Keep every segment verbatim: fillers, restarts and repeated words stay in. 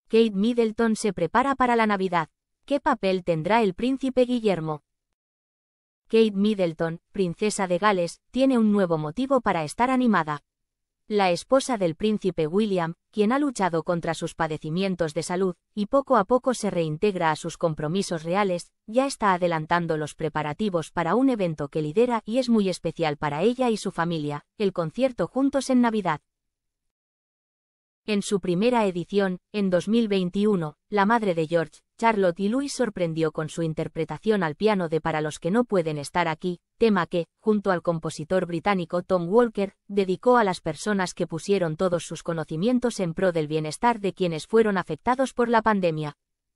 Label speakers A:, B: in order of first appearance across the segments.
A: Kate Middleton se prepara para la Navidad. ¿Qué papel tendrá el príncipe Guillermo? Kate Middleton, princesa de Gales, tiene un nuevo motivo para estar animada. La esposa del príncipe William, quien ha luchado contra sus padecimientos de salud, y poco a poco se reintegra a sus compromisos reales, ya está adelantando los preparativos para un evento que lidera y es muy especial para ella y su familia, el concierto Juntos en Navidad. En su primera edición, en dos mil veintiuno, la madre de George, Charlotte y Louis sorprendió con su interpretación al piano de Para los que no pueden estar aquí, tema que, junto al compositor británico Tom Walker, dedicó a las personas que pusieron todos sus conocimientos en pro del bienestar de quienes fueron afectados por la pandemia.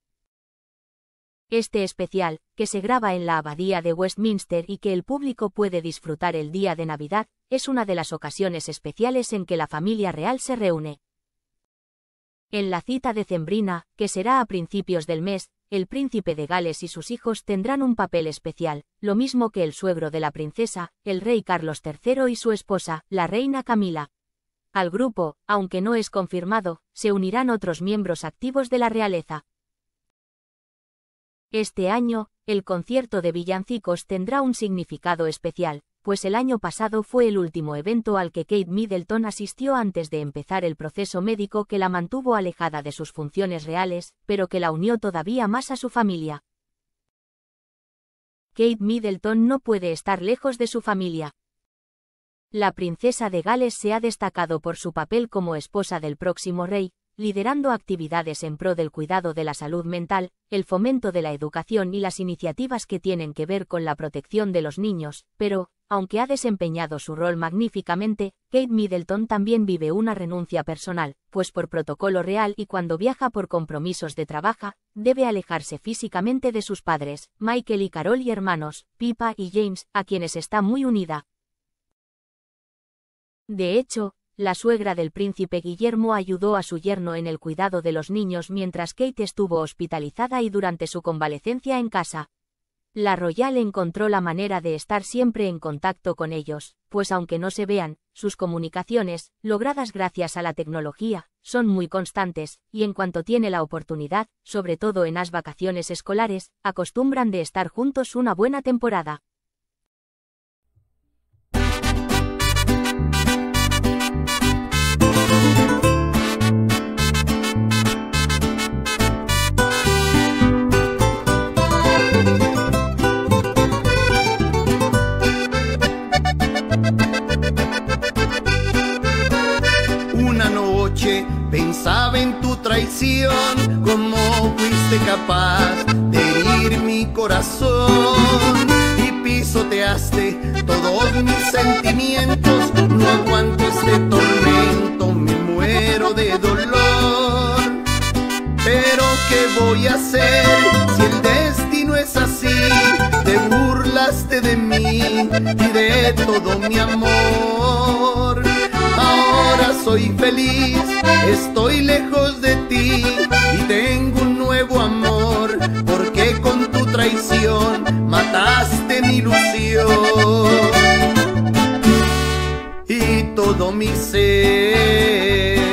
A: Este especial, que se graba en la Abadía de Westminster y que el público puede disfrutar el día de Navidad, es una de las ocasiones especiales en que la familia real se reúne. En la cita decembrina, que será a principios del mes, el príncipe de Gales y sus hijos tendrán un papel especial, lo mismo que el suegro de la princesa, el rey Carlos tercero y su esposa, la reina Camila. Al grupo, aunque no es confirmado, se unirán otros miembros activos de la realeza. Este año, el concierto de villancicos tendrá un significado especial, pues el año pasado fue el último evento al que Kate Middleton asistió antes de empezar el proceso médico que la mantuvo alejada de sus funciones reales, pero que la unió todavía más a su familia. Kate Middleton no puede estar lejos de su familia. La princesa de Gales se ha destacado por su papel como esposa del próximo rey, liderando actividades en pro del cuidado de la salud mental, el fomento de la educación y las iniciativas que tienen que ver con la protección de los niños, pero, aunque ha desempeñado su rol magníficamente, Kate Middleton también vive una renuncia personal, pues por protocolo real y cuando viaja por compromisos de trabajo, debe alejarse físicamente de sus padres, Michael y Carol y hermanos, Pippa y James, a quienes está muy unida. De hecho, la suegra del príncipe Guillermo ayudó a su yerno en el cuidado de los niños mientras Kate estuvo hospitalizada y durante su convalecencia en casa. La royal encontró la manera de estar siempre en contacto con ellos, pues aunque no se vean, sus comunicaciones, logradas gracias a la tecnología, son muy constantes, y en cuanto tiene la oportunidad, sobre todo en las vacaciones escolares, acostumbran de estar juntos una buena temporada.
B: Una noche pensaba en tu traición, cómo fuiste capaz de herir mi corazón y pisoteaste todos mis sentimientos. No aguanto este tormento, me muero de dolor. Pero ¿qué voy a hacer si el destino es así? Te burlaste de mí y de todo mi amor. Ahora soy feliz, estoy lejos de ti y tengo un nuevo amor, porque con tu traición mataste mi ilusión y todo mi ser.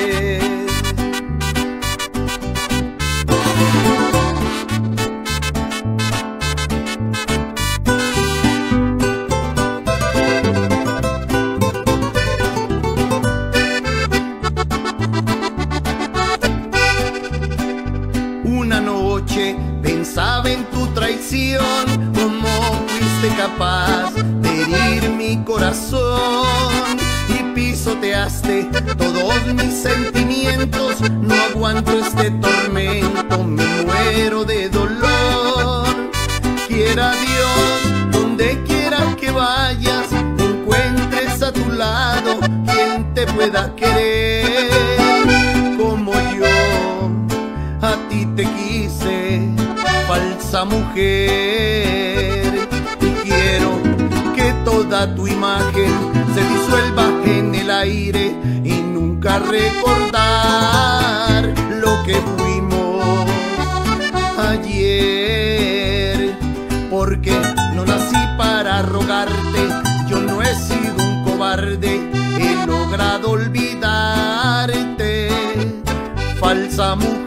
B: Pensaba en tu traición, cómo fuiste capaz de herir mi corazón y pisoteaste todos mis sentimientos. No aguanto este tormento, me muero de dolor. Quiera Dios, donde quiera que vayas, encuentres a tu lado quien te pueda querer como yo a ti te quise, falsa mujer. Y quiero que toda tu imagen se disuelva en el aire y nunca recordar lo que fuimos ayer. Porque no nací para rogarte, yo no he sido un cobarde, he logrado olvidarte, falsa mujer.